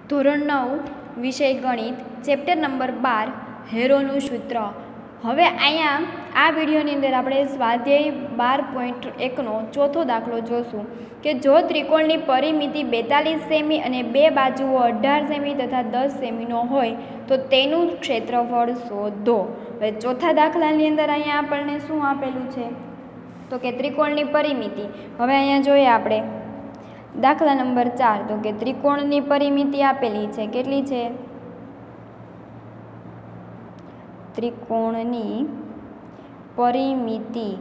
ધોરણ 9 વિષય ગણિત ચેપ્ટર નંબર 12 હેરોનું સૂત્ર. હવે અહીંયા આ વિડીયોની અંદર આપણે સ્વાધ્યાય 12.1નો ચોથો દાખલો જોશું કે જો ત્રિકોણની પરિમિતિ 42 સેમી અને બે બાજુઓ 18 સેમી તથા 10 સેમીનો હોય તો તેનું ક્ષેત્રફળ શોધો. હવે ચોથા દાખલાની અંદર અહીંયા આપણને શું આપેલું છે તો કે ત્રિકોણની પરિમિતિ. હવે અહીંયા જોઈએ આપણે દાખલા નંબર 4 તો કે ત્રિકોણની પરિમિતિ આપેલી છે. કેટલી છે? ત્રિકોણની પરિમિતિ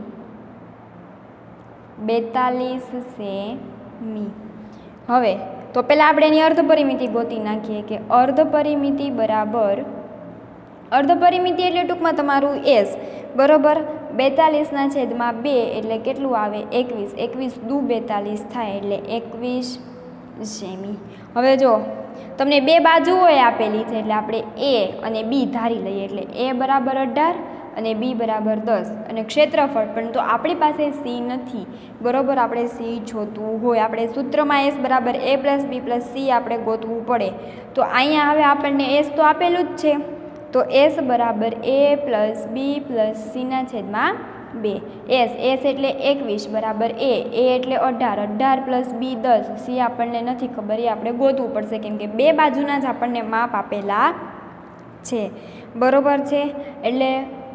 42 સેમી. હવે તો પહેલાં આપણે એની અર્ધ પરિમિતિ ગોતી નાખીએ કે અર્ધ પરિમિતિ બરાબર, અર્ધ પરિમિતિ એટલે ટૂંકમાં તમારું એસ બરાબર 42/2 એટલે કેટલું આવે 21. 21 દુ 42 થાય એટલે 21 સેમી. હવે જો તમને બે બાજુઓ આપેલી છે એટલે આપણે એ અને બી ધારી લઈએ એટલે એ બરાબર 18 અને બી બરાબર 10 અને ક્ષેત્રફળ પણ તો આપણી પાસે સી નથી બરાબર. આપણે સી જોતું હોય આપણે સૂત્રમાં એસ બરાબર A plus B plus C આપણે ગોતવું પડે. તો અહીંયા હવે આપણને એસ તો આપેલું જ છે તો એસ બરાબર એ પ્લસ બી પ્લસ સીના છેદમાં 2. એસ એટલે 21 બરાબર એ એટલે 18, 18 પ્લસ બી 10, સી આપણને નથી ખબર એ આપણે ગોતવું પડશે કેમ કે બે બાજુના જ આપણને માપ આપેલા છે બરાબર છે એટલે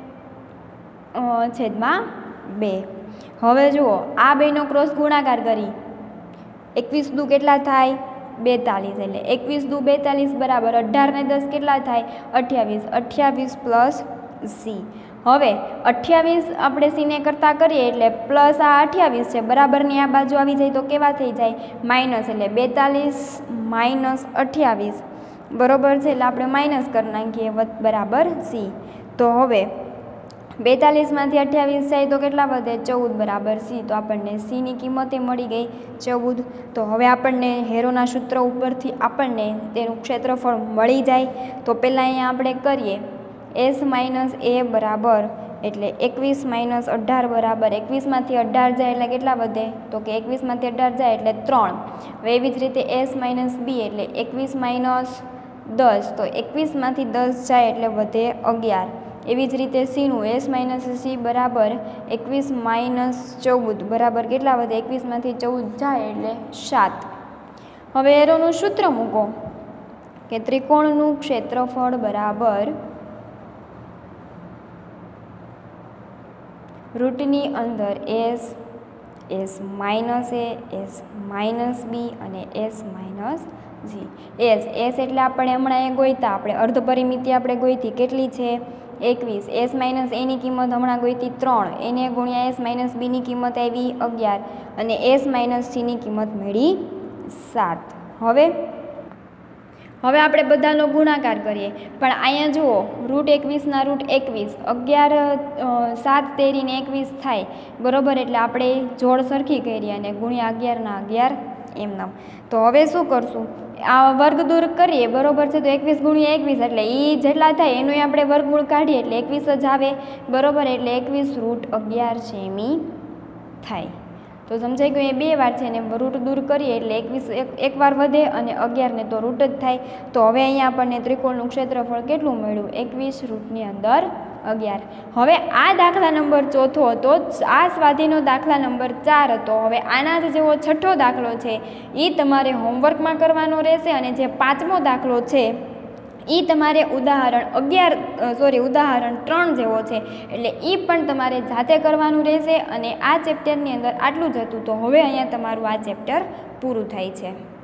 છેદમાં 2. હવે જુઓ આ બેનો ક્રોસ ગુણાકાર કરી 21 દુ કેટલા થાય 42 એટલે 21 દુ 42 બરાબર 18 ને 10 કેટલા થાય 28. 28 પ્લસ સી. હવે 28 આપણે સીને કરતાં કરીએ એટલે પ્લસ આ 28 છે બરાબરની આ બાજુ આવી જાય તો કેવા થઈ જાય માઇનસ એટલે 42 માઇનસ 28 બરાબર છે એટલે આપણે માઇનસ કરી નાખીએ બરાબર સી. તો હવે 42માંથી 28 જાય તો કેટલા વધે 14 બરાબર સી. તો આપણને સીની કિંમતે મળી ગઈ 14. તો હવે આપણને હેરોના સૂત્ર ઉપરથી આપણને તેનું ક્ષેત્રફળ મળી જાય. તો પહેલાં અહીંયા આપણે કરીએ એસ માઇનસ એ બરાબર એટલે 21 માઇનસ 18 બરાબર 21માંથી 18 જાય એટલે કેટલા વધે તો કે 21માંથી 18 જાય એટલે 3. હવે એવી જ રીતે એસ માઇનસ બી એટલે 21 માઇનસ 10 તો 21માંથી 10 જાય એટલે વધે 11. એવી જ રીતે સીનું એસ માઇનસ સી બરાબર 21 માઇનસ 14 બરાબર કેટલા વધે 21માંથી 14 જાય એટલે 7. હવે એરોનું સૂત્ર મૂકો કે ત્રિકોણનું ક્ષેત્રફળ બરાબર રૂટની અંદર S minus A S minus B અને એસ માઇનસ જી. એસ એટલે આપણે હમણાં એ ગોઈતા આપણે અર્ધ પરિમિતિ આપણે ગોઈતી કેટલી છે 21. એસ માઇનસ એની કિંમત હમણાં ગોઈતી 3 એને ગુણ્યા એસ માઇનસ બીની કિંમત આવી 11 અને એસ માઇનસ સીની કિંમત મળી 7. હવે આપણે બધાનો ગુણાકાર કરીએ પણ અહીંયા જુઓ રૂટ 21ના રૂટ 21 11 7 તેરીને 21 થાય બરાબર એટલે આપણે જોડ સરખી કરી અને ગુણ્યા 11ના 11 એમનામ. તો હવે શું કરશું આ વર્ગ દૂર કરીએ બરાબર છે તો 21 ગુણ્યા 21 એટલે એ જેટલા થાય એનું આપણે વર્ગમૂળ કાઢીએ એટલે 21 જ આવે બરાબર એટલે 21 રૂટ 11 સેમી થાય. તો સમજાઈ ગયું એ બે વાર છે ને રૂટ દૂર કરીએ એટલે 21 એક વાર વધે અને 11 ને તો રૂટ જ થાય. તો હવે અહીંયા આપણને ત્રિકોણનું ક્ષેત્રફળ કેટલું મળ્યું 21 રૂટની અંદર 11. હવે આ દાખલા નંબર ચોથો હતો આ સ્વાધ્યાયનો દાખલા નંબર 4 હતો. હવે આના જ જેવો છઠ્ઠો દાખલો છે એ તમારે હોમવર્કમાં કરવાનો રહેશે અને જે પાંચમો દાખલો છે એ તમારે ઉદાહરણ 3 જેવો છે એટલે એ પણ તમારે જાતે કરવાનું રહેશે અને આ ચેપ્ટરની અંદર આટલું જ હતું. તો હવે અહીંયા તમારું આ ચેપ્ટર પૂરું થાય છે.